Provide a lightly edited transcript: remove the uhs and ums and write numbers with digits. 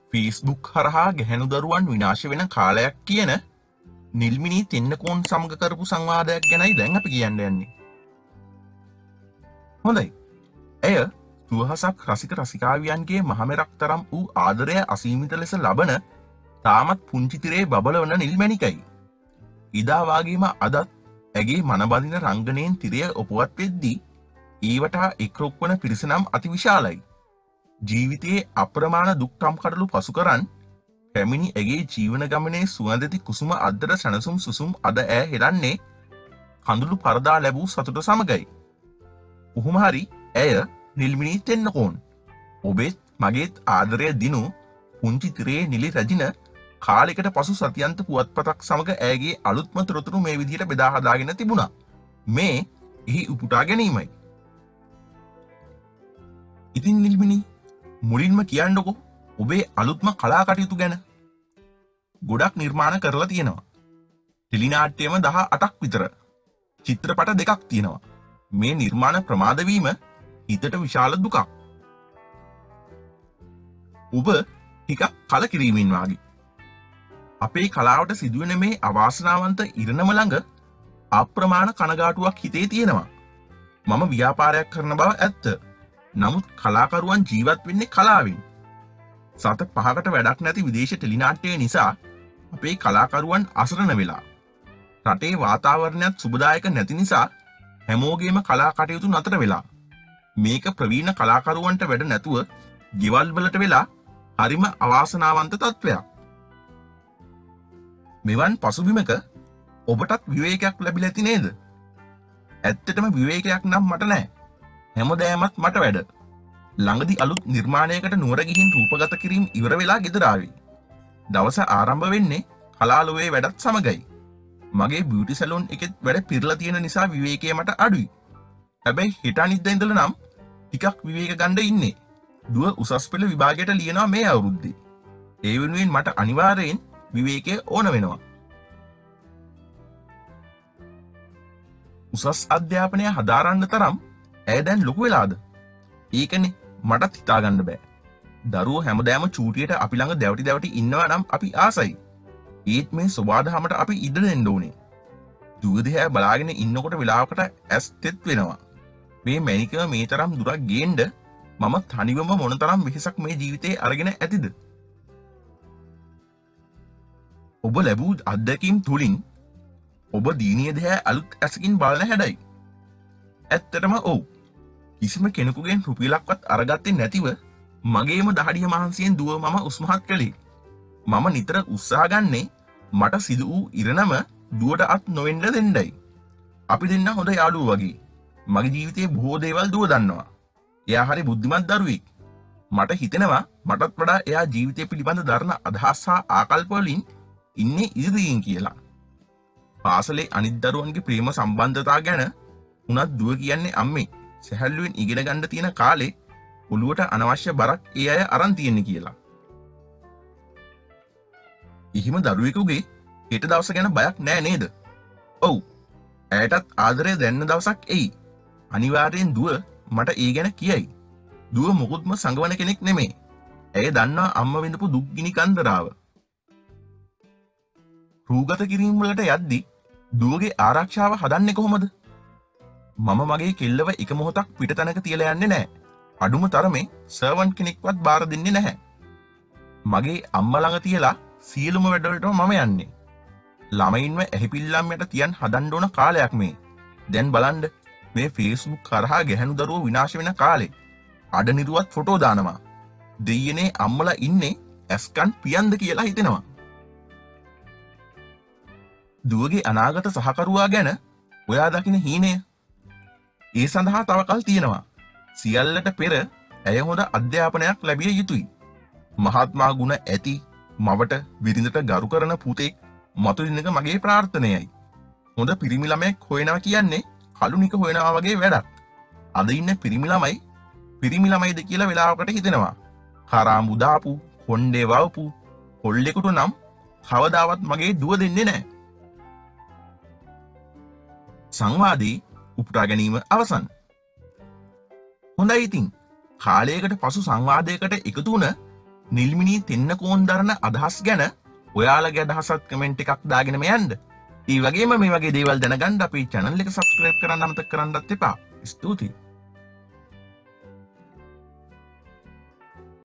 Facebook හරහා ගැහැණු දරුවන් විනාශ වෙන කාලයක් කියන නිල්මිනී තෙන්නකෝන් සමග කරපු සංවාදයක් ගැනයි දැන් අපි කියන්න යන්නේ. හොඳයි. ඇය සුවහසක් රසික රසිකාවියන්ගේ මහමෙරක් තරම් වූ ආදරය අසීමිත ලෙස ලබන තාමත් පුංචිතිරේ බබලවන නිල්මැණිකයි. ඉදා වාගේම අදත් ඇගේ මනබඳින රංගනයෙන් තිරය ඔපුවත් වෙද්දී ඊවටා එක්රොක්වන පිරිසනම් අතිවිශාලයි. ජීවිතයේ අප්‍රමාණ දුක්කම් කඩලු පසු කරන් පැමිණි ඇගේ ජීවන ගමනේ සුවඳති කුසුම අද්දර සැනසුම් සුසුම් අද ඈ හෙරන්නේ කඳුළු පරදා ලැබූ සතුට සමගයි. උහුමහරි ඇය නිල්මිනී තෙන්නකෝන්. ඔබෙත් මගේත් ආදරය දිනු පුංචි තිරේ නිලි රැජින කාලෙකට පසු සතියන්ත පුවත්පතක් සමඟ ඇගේ අලුත්ම තොරතුරු මේ විදිහට බෙදා හදාගෙන තිබුණා. මේ එහි උපුටා ගැනීමයි. ඉතින් නිල්මිනී මුලින්ම කියන්නකො ඔබේ අලුත්ම කලා කටයුතු ගැන. ගොඩක් නිර්මාණ කරලා තියෙනවා. ටෙලිනාට්‍යම 18ක් විතර. චිත්‍රපට 2ක් තියෙනවා. මේ නිර්මාණ ප්‍රමාදවීම හිතට විශාල දුකක්. ඔබ ටිකක් කලකිරීමෙන් වාගේ. අපේ කලාවට සිදුවෙන මේ අවාසනාවන්ත ඉරණම ළඟ අප්‍රමාණ කනගාටුවක් හිතේ තියෙනවා. මම ව්‍යාපාරයක් කරන බව ඇත්ත. නමුත් කලාකරුවන් ජීවත් වෙන්නේ කලාවෙන්. සත 5කට වැඩක් නැති විදේශ ටෙලිනාට්‍ය නිසා අපේ කලාකරුවන් අසරණ වෙලා. රටේ වාතාවරණයත් සුබදායක නැති නිසා හැමෝගේම කලා කටයුතු නතර වෙලා. මේක ප්‍රවීණ කලාකරුවන්ට වැඩ නැතුව ගෙවල් වලට වෙලා හරිම අවාසනාවන්ත තත්ත්වයක්. මෙවන් පසුබිමක ඔබටත් විවේකයක් ලැබිලා ඇති නේද? ඇත්තටම විවේකයක් නම් මට නැහැ. හැමදෑමත් මට වැඩ. ළඟදි අලුත් නිර්මාණයකට නුවර ගිහින් රූපගත කිරීම ඉවර වෙලා ගෙදර ආවේ. දවස ආරම්භ වෙන්නේ කලාලුවේ වැඩත් සමගයි. මගේ බියුටි සැලූන් එකෙත් වැඩ පිරලා තියෙන නිසා විවේකය මට අඩුයි. හැබැයි හෙට අනිද්දා ඉඳලා නම් ටිකක් විවේක ගන්න ඉන්නේ. දුව උසස් පෙළ විභාගයට ලියනවා මේ අවුරුද්දේ. ඒ වෙනුවෙන් මට අනිවාර්යයෙන් විවේකය ඕන වෙනවා. උසස් අධ්‍යාපනය හදාරන්න තරම් ඇය දැන් ලොකු වෙලාද? ඒකනේ මටත් හිතාගන්න බෑ. දරුවෝ හැමදාම චූටියට අපි ළඟ දැවටි ඉන්නවා නම් අපි ආසයි. ඒත් මේ සබාධමට අපි ඉඩ දෙන්න ඕනේ. දුව දිහා බලාගෙන ඉන්නකොට වෙලාවකට ඇස් තෙත් වෙනවා. මේ මැණිකව මේ තරම් දුරක් ගේන්න මම තනිවම මොනතරම් වෙහෙසක් මේ ජීවිතේ අරගෙන ඇතිද? ඔබ ලැබූ අත්දැකීම් තුලින් ඔබ දීනිය දිහා අලුත් ඇසකින් බලන හැඩයි. ඇත්තටම ඔව්. කිසිම කෙනෙකුගෙන් රුපියලක්වත් අරගත්තේ නැතිව මගේම දහඩිය මහන්සියෙන් දුව මම උස්මහත් කළේ. මම නිතර උත්සාහ ගන්නේ මට සිදු වූ ඉරණම දුවට අත් නොවෙන්න දෙන්නයි. අපි දෙන්න හොඳ යාළුවෝ වගේ. මගේ ජීවිතයේ බොහෝ දේවල් දුව දන්නවා. එයා හරි බුද්ධිමත් දරුවෙක්. මට හිතෙනවා මටත් වඩා එයා ජීවිතය පිළිබඳ දරන අදහස් හා ආකල්ප වලින් ඉන්නේ ඉදිරියෙන් කියලා. පාසලේ අනිත් දරුවන්ගේ ප්‍රේම සම්බන්ධතා ගැන උනත් දුව කියන්නේ අම්මේ සැහැල්ලුවෙන් ඉගෙන ගන්න තියෙන කාලේ ඔළුවට අනවශ්‍ය බරක් ඒ අය අරන් තියෙන්නේ කියලා. එහෙම දරුවෙකුගේ හෙට දවස ගැන බයක් නෑ නේද? ඔව්. ඇයටත් ආදරය දැන්න දවසක් එයි. අනිවාර්යෙන් දුව මට ඒ ගැන කියයි. දුව මොකුත්ම සංගවන කෙනෙක් නෙමේ. ඇය දන්නවා අම්ම විඳපු දුක්ගිනි කන්දරාව. රූගත කිරීම වලට යද්දි දුවගේ ආරක්ෂාව හදන්නේ කොහොමද? මම මගේ කෙල්ලව එක මොහොතක් පිටතනක තියලා යන්නේ නැහැ. අඩුම තරමේ සර්වන්ට් කෙනෙක්වත් බාර දෙන්නේ නැහැ. මගේ අම්මා ළඟ තියලා සියලුම වැඩවලටම මම යන්නේ. ළමයින්ව ඇහිපිල්ලම් යට තියන් හදන්න ඕන කාලයක් මේ. දැන් බලන්න මේ Facebook කරහා ගැහැණු දරුවෝ විනාශ වෙන කාලේ අඩ නිරුවත් ෆොටෝ දානවා. දෙයියනේ අම්මලා ඉන්නේ ඇස්කන් පියන්ද කියලා හිතෙනවා. දුවගේ අනාගත සහකරුවා ගැන ඔයා දකින හීනය. ඒ සඳහා තව කල් තියෙනවා. සියල්ලට පෙර ඇය හොඳ අධ්‍යාපනයක් ලැබිය යුතුයි. මහත්මා ගුණ ඇති මවට බිරිඳට ගරු කරන පුතෙක් මතුවෙන එක මගේ ප්‍රාර්ථනයයි. හොඳ පිරිමි ළමයෙක් හොයනවා කියන්නේ කලුනික හොයනවා වගේ වැඩක්. අද ඉන්න පිරිමි ළමයිද කියලා වෙලාවකට හිතෙනවා. කරා මුදාපු, කොණ්ඩේ වවපු, කොල්ලෙකුට නම් කවදාවත් මගේ දුව දෙන්නේ නැහැ. සංවාදී උපුටා ගැනීම අවසන්. හොඳයි ඉතින් කාලයකට පසු සංවාදයකට එකතු වුණ නිල්මිනී තෙන්නකෝන් දරන අදහස් ගැන ඔයාලගේ අදහසත් කමෙන්ට් එකක් දාගෙනම යන්න. ඒ වගේම මේ වගේ දේවල් දැනගන්න අපේ channel එක subscribe කරන්න අමතක කරන්නත් එපා. ස්තුතියි.